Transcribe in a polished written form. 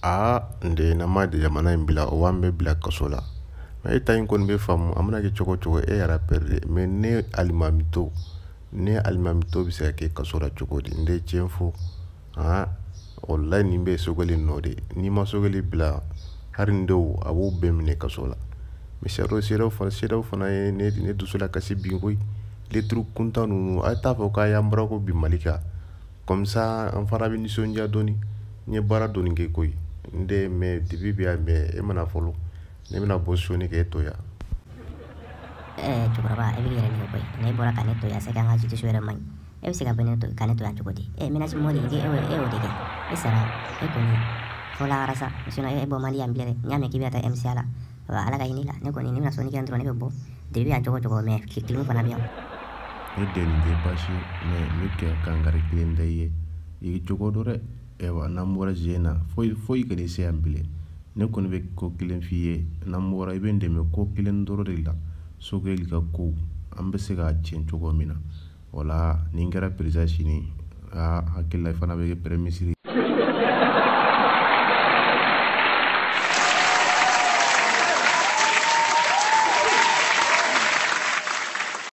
nde na ma de jamana in bila o wan be bila kaso la mais ta in kon be famu amana ke cogo cogo e yara perde mais ne alimamito bi se ke kaso la cogo di nde tienfo wallahi ni be sogoli no de ni ma sogoli bila har ndo abu be mine kaso la mais sero fana ne dusula kasi bingoy les trucs kunta nunu ta fo ka yambra ko bi malika comme ça en fara bi nisonja doni nye bara doni ke koy nde me dibi biya me e mana folo ne mina bosoni ke to ya cukuraba e bi yere ni koy ne bora ka ne to ya se kan ga jitu shwere man e se ka bene to ka ne to ya chukodi mina si moli nge e o de ke e sara e ko ni fola rasa sino e bo mali ambele nyame ki biata MC ala ala ga inila ne ko ni mina soni ke andro ne bo dibi ya chogo me klimu fana biya e den de bashi me ke kangare klende ye e chogo dore ewa namwara jena foi ke de se ambele ne ko be ko kilen fiye namwara e bende me ko kilen doro de la so ke li ka ko ambe se ga chen chogo mina wala ningara precisini hakilla fana be premisiri